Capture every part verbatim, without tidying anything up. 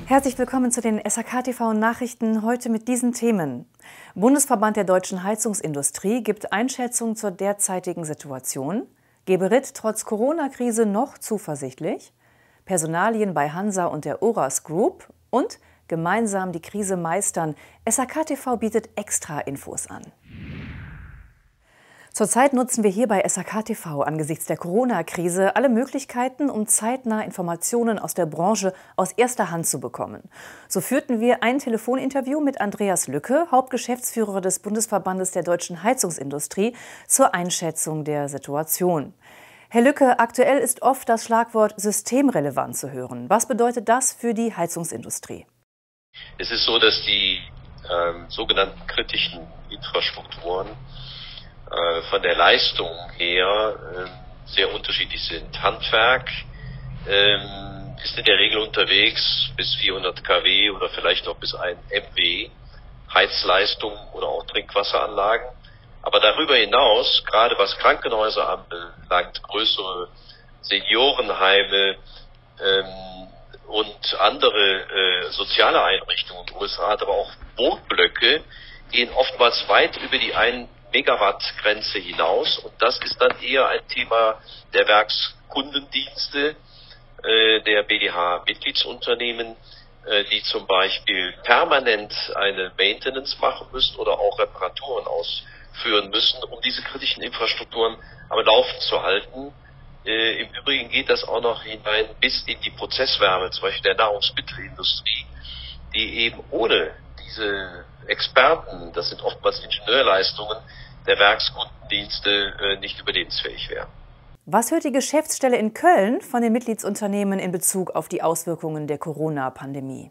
Herzlich willkommen zu den S H K T V-Nachrichten, heute mit diesen Themen. Bundesverband der deutschen Heizungsindustrie gibt Einschätzung zur derzeitigen Situation. Geberit trotz Corona-Krise noch zuversichtlich. Personalien bei Hansa und der Oras Group. Und gemeinsam die Krise meistern. S H K T V bietet extra Infos an. Zurzeit nutzen wir hier bei S H K T V angesichts der Corona-Krise alle Möglichkeiten, um zeitnah Informationen aus der Branche aus erster Hand zu bekommen. So führten wir ein Telefoninterview mit Andreas Lücke, Hauptgeschäftsführer des Bundesverbandes der deutschen Heizungsindustrie, zur Einschätzung der Situation. Herr Lücke, aktuell ist oft das Schlagwort systemrelevant zu hören. Was bedeutet das für die Heizungsindustrie? Es ist so, dass die ähm, sogenannten kritischen Infrastrukturen von der Leistung her äh, sehr unterschiedlich sind. Handwerk ähm, ist in der Regel unterwegs bis vierhundert Kilowatt oder vielleicht auch bis ein Megawatt Heizleistung oder auch Trinkwasseranlagen. Aber darüber hinaus, gerade was Krankenhäuser anbelangt, größere Seniorenheime ähm, und andere äh, soziale Einrichtungen, größere Art, aber auch Wohnblöcke, gehen oftmals weit über die ein Megawatt-Grenze hinaus, und das ist dann eher ein Thema der Werkskundendienste, äh, der B D H-Mitgliedsunternehmen, äh, die zum Beispiel permanent eine Maintenance machen müssen oder auch Reparaturen ausführen müssen, um diese kritischen Infrastrukturen am Laufen zu halten. Äh, Im Übrigen geht das auch noch hinein bis in die Prozesswärme, zum Beispiel der Nahrungsmittelindustrie, die eben ohne diese Experten, das sind oftmals Ingenieurleistungen, der Werkskundendienste äh, nicht überlebensfähig wären. Was hört die Geschäftsstelle in Köln von den Mitgliedsunternehmen in Bezug auf die Auswirkungen der Corona-Pandemie?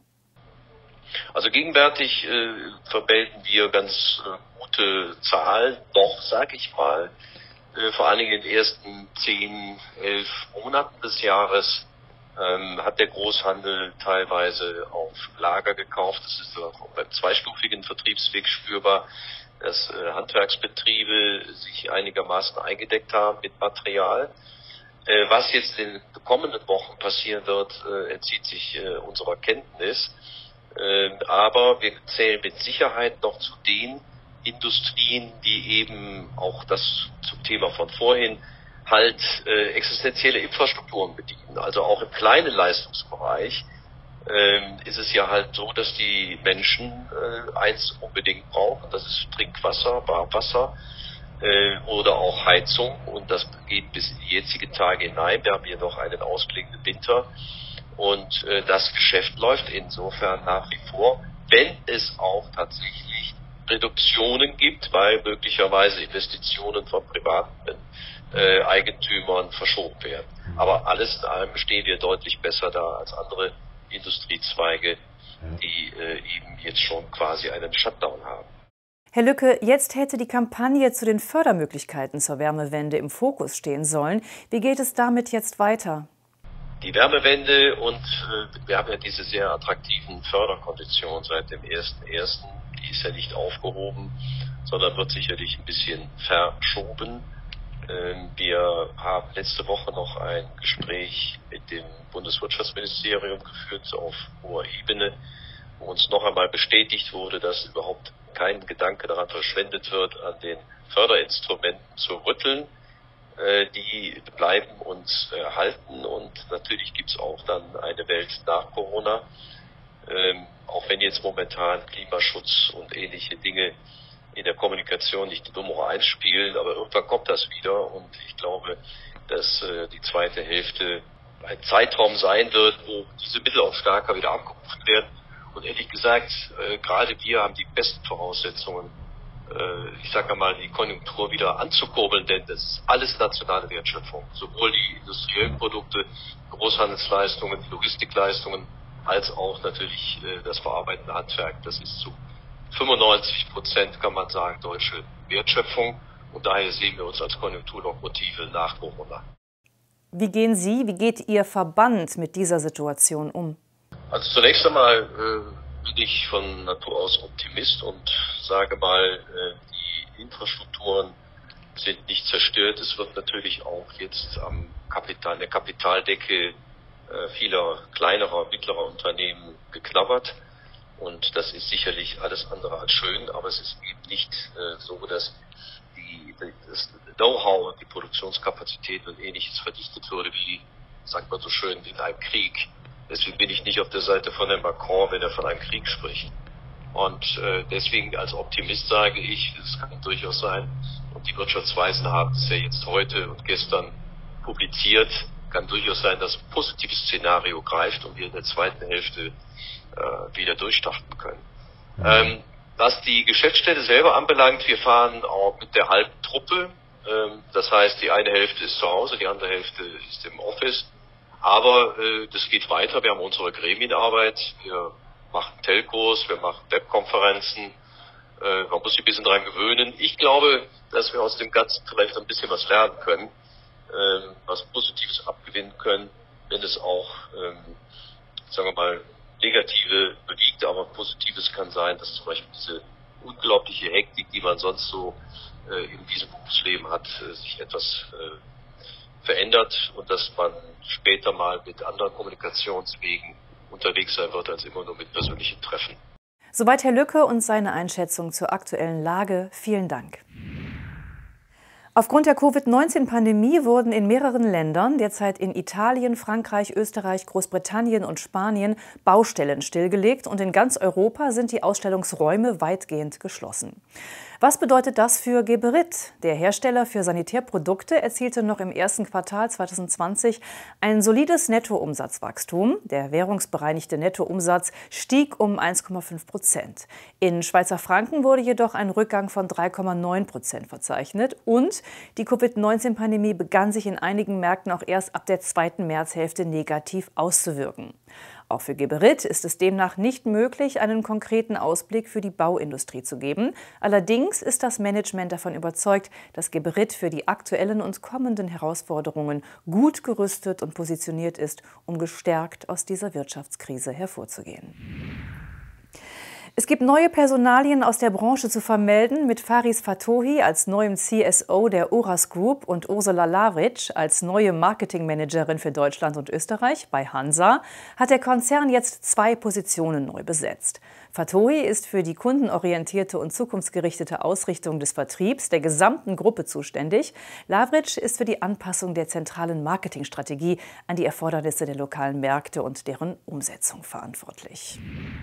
Also gegenwärtig äh, vermelden wir ganz äh, gute Zahlen, doch, sage ich mal, äh, vor allen Dingen in den ersten zehn, elf Monaten des Jahres Ähm, hat der Großhandel teilweise auf Lager gekauft. Das ist auch beim zweistufigen Vertriebsweg spürbar, dass äh, Handwerksbetriebe sich einigermaßen eingedeckt haben mit Material. Äh, was jetzt in den kommenden Wochen passieren wird, äh, entzieht sich äh, unserer Kenntnis. Äh, aber wir zählen mit Sicherheit noch zu den Industrien, die eben auch das zum Thema von vorhin halt äh, existenzielle Infrastrukturen bedienen. Also auch im kleinen Leistungsbereich ähm, ist es ja halt so, dass die Menschen äh, eins unbedingt brauchen, das ist Trinkwasser, Warmwasser äh, oder auch Heizung, und das geht bis in die jetzigen Tage hinein. Wir haben hier noch einen ausklingenden Winter, und äh, das Geschäft läuft insofern nach wie vor, wenn es auch tatsächlich Reduktionen gibt, weil möglicherweise Investitionen von privaten Äh, Eigentümern verschoben werden. Aber alles in allem stehen wir deutlich besser da als andere Industriezweige, die äh, eben jetzt schon quasi einen Shutdown haben. Herr Lücke, jetzt hätte die Kampagne zu den Fördermöglichkeiten zur Wärmewende im Fokus stehen sollen. Wie geht es damit jetzt weiter? Die Wärmewende, und äh, wir haben ja diese sehr attraktiven Förderkonditionen seit dem ersten ersten Die ist ja nicht aufgehoben, sondern wird sicherlich ein bisschen verschoben. Wir haben letzte Woche noch ein Gespräch mit dem Bundeswirtschaftsministerium geführt auf hoher Ebene, wo uns noch einmal bestätigt wurde, dass überhaupt kein Gedanke daran verschwendet wird, an den Förderinstrumenten zu rütteln. Die bleiben uns erhalten, und natürlich gibt es auch dann eine Welt nach Corona. Auch wenn jetzt momentan Klimaschutz und ähnliche Dinge in der Kommunikation nicht die Nummer eins spielen, aber irgendwann kommt das wieder, und ich glaube, dass äh, die zweite Hälfte ein Zeitraum sein wird, wo diese Mittel auch stärker wieder abgerufen werden. Und ehrlich gesagt, äh, gerade wir haben die besten Voraussetzungen, äh, ich sage mal, die Konjunktur wieder anzukurbeln, denn das ist alles nationale Wertschöpfung. Sowohl die industriellen Produkte, Großhandelsleistungen, Logistikleistungen, als auch natürlich äh, das verarbeitende Handwerk. Das ist zu fünfundneunzig Prozent, kann man sagen, deutsche Wertschöpfung, und daher sehen wir uns als Konjunkturlokomotive nach Corona. Wie gehen Sie, wie geht Ihr Verband mit dieser Situation um? Also zunächst einmal äh, bin ich von Natur aus Optimist und sage mal, äh, die Infrastrukturen sind nicht zerstört. Es wird natürlich auch jetzt am Kapital, der Kapitaldecke äh, vieler kleinerer, mittlerer Unternehmen geknabbert. Und das ist sicherlich alles andere als schön, aber es ist eben nicht äh, so, dass die, das Know-how und die Produktionskapazität und Ähnliches verdichtet wurde, wie, sagt man so schön, in einem Krieg. Deswegen bin ich nicht auf der Seite von Herrn Macron, wenn er von einem Krieg spricht. Und äh, deswegen als Optimist sage ich, es kann durchaus sein, und die Wirtschaftsweisen haben es ja jetzt heute und gestern publiziert, kann durchaus sein, dass ein positives Szenario greift und wir in der zweiten Hälfte äh, wieder durchstarten können. Mhm. Ähm, was die Geschäftsstelle selber anbelangt, wir fahren auch mit der halben Truppe. Ähm, das heißt, die eine Hälfte ist zu Hause, die andere Hälfte ist im Office. Aber äh, das geht weiter. Wir haben unsere Gremienarbeit, wir machen Telcos, wir machen Webkonferenzen. Äh, man muss sich ein bisschen dran gewöhnen. Ich glaube, dass wir aus dem Ganzen vielleicht ein bisschen was lernen können, äh, was Positives abgewinnen können, wenn es auch, ähm, sagen wir mal, Negative bewegt, aber Positives kann sein, dass zum Beispiel diese unglaubliche Hektik, die man sonst so äh, in diesem Berufsleben hat, äh, sich etwas äh, verändert und dass man später mal mit anderen Kommunikationswegen unterwegs sein wird, als immer nur mit persönlichen Treffen. Soweit Herr Lücke und seine Einschätzung zur aktuellen Lage. Vielen Dank. Aufgrund der Covid neunzehn Pandemie wurden in mehreren Ländern, derzeit in Italien, Frankreich, Österreich, Großbritannien und Spanien, Baustellen stillgelegt und in ganz Europa sind die Ausstellungsräume weitgehend geschlossen. Was bedeutet das für Geberit? Der Hersteller für Sanitärprodukte erzielte noch im ersten Quartal zweitausendzwanzig ein solides Nettoumsatzwachstum. Der währungsbereinigte Nettoumsatz stieg um eins Komma fünf Prozent. In Schweizer Franken wurde jedoch ein Rückgang von drei Komma neun Prozent verzeichnet. Und die Covid neunzehn Pandemie begann sich in einigen Märkten auch erst ab der zweiten Märzhälfte negativ auszuwirken. Auch für Geberit ist es demnach nicht möglich, einen konkreten Ausblick für die Bauindustrie zu geben. Allerdings ist das Management davon überzeugt, dass Geberit für die aktuellen und kommenden Herausforderungen gut gerüstet und positioniert ist, um gestärkt aus dieser Wirtschaftskrise hervorzugehen. Es gibt neue Personalien aus der Branche zu vermelden. Mit Faris Fattohi als neuem C S O der Oras Group und Ursula Lavric als neue Marketingmanagerin für Deutschland und Österreich bei Hansa hat der Konzern jetzt zwei Positionen neu besetzt. Fattohi ist für die kundenorientierte und zukunftsgerichtete Ausrichtung des Vertriebs der gesamten Gruppe zuständig. Lavric ist für die Anpassung der zentralen Marketingstrategie an die Erfordernisse der lokalen Märkte und deren Umsetzung verantwortlich.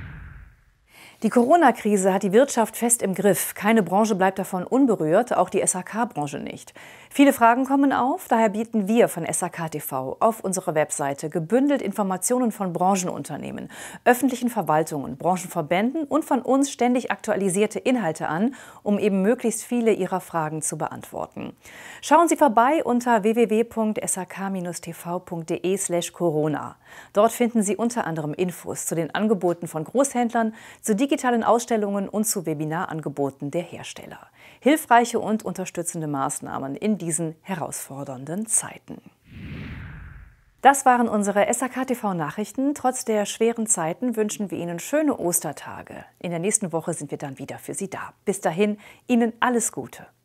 Die Corona-Krise hat die Wirtschaft fest im Griff. Keine Branche bleibt davon unberührt, auch die S H K-Branche nicht. Viele Fragen kommen auf, daher bieten wir von S H K T V auf unserer Webseite gebündelt Informationen von Branchenunternehmen, öffentlichen Verwaltungen, Branchenverbänden und von uns ständig aktualisierte Inhalte an, um eben möglichst viele Ihrer Fragen zu beantworten. Schauen Sie vorbei unter w w w punkt s h k Bindestrich t v punkt d e slash corona. Dort finden Sie unter anderem Infos zu den Angeboten von Großhändlern, zu digitalen Ausstellungen und zu Webinarangeboten der Hersteller. Hilfreiche und unterstützende Maßnahmen in diesen herausfordernden Zeiten. Das waren unsere S H K T V-Nachrichten. Trotz der schweren Zeiten wünschen wir Ihnen schöne Ostertage. In der nächsten Woche sind wir dann wieder für Sie da. Bis dahin, Ihnen alles Gute.